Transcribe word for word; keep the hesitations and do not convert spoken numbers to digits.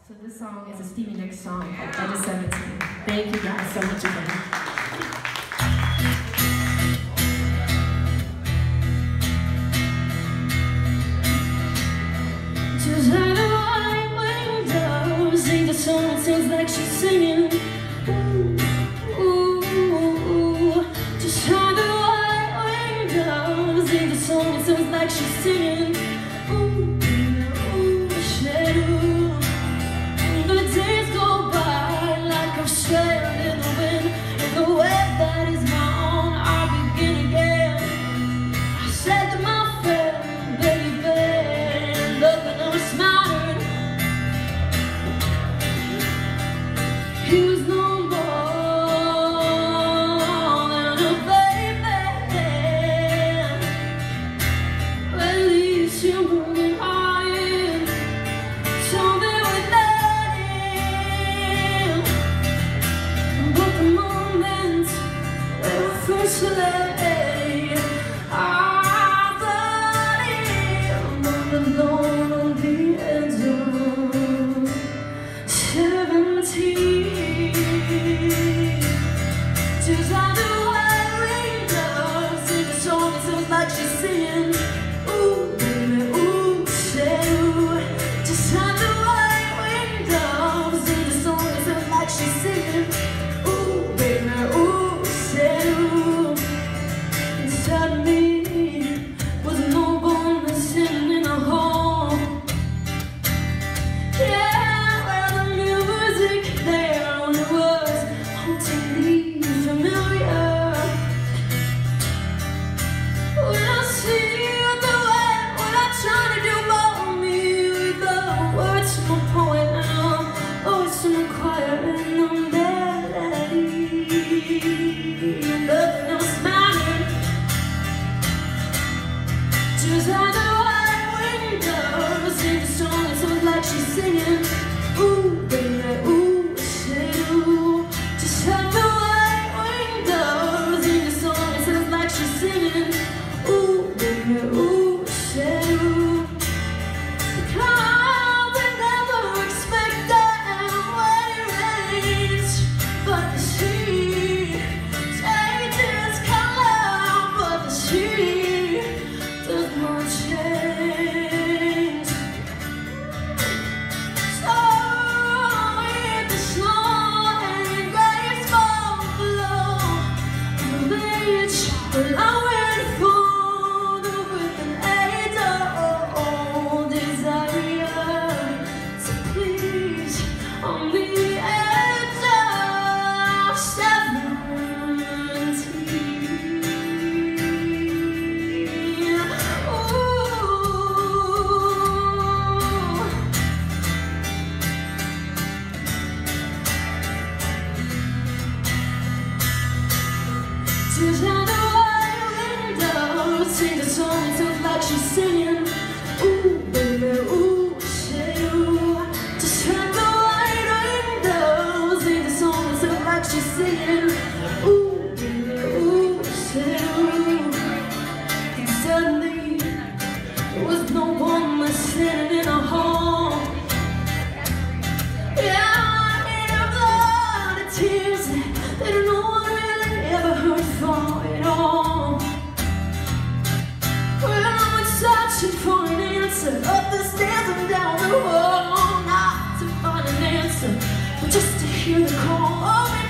So this song is a Stevie Nicks song called Edge seventeen. Thank you guys so much again. Just had a white window, sing the song, it sounds like she's singing. Ooh, ooh, ooh. Just had a white window, sing the song, it sounds like she's singing. Ooh, ooh, shadow. The days go by like I'm stranded in the wind, in the web that is my own. I'll begin again. I said to my friend, baby, nothing else mattered. He was no more than a baby. At least you're moving on. So there was nothing but the moment they were first laid. I thought it alone on the edge of seventeen. Just out the white window, sing a song, it sounds like she's singing. Ooh, baby, ooh, say ooh. Just out the white window, sing a song, it sounds like she's singing. Ooh, baby, ooh, say ooh. Inside me was no one sitting in a hall. Yeah, where the music there when it was hauntingly familiar. When I see the way, when I try to do for me with the words from a poet and a voice from a choir and a melody, nothing else mattered. Just out the white window, sing the song, it sounds like she's singing. Ooh, baby, ooh, say ooh. Just out the white window, sing the song, it sounds like she's singing. Ooh, baby, ooh, say ooh. Because I never expected when it rains, but the sea changes color, but the sea does not change. So if the snow and grace fall below the beach, well, I wait for the with an age of desire. So please, on the edge of seventeen. Just out the white window, sing the song, it sounds like she's singing. Ooh, baby, ooh, say ooh. Just out the white window, sing the song, it sounds like she's singing. Ooh, baby, ooh, say ooh. And suddenly, there was no one listening in a hall. Yeah, I hear blood and tears that no one really ever heard for it all. Well, I'm searching for an answer up the stairs and down the hall, not to find an answer, but just to hear the call. Oh,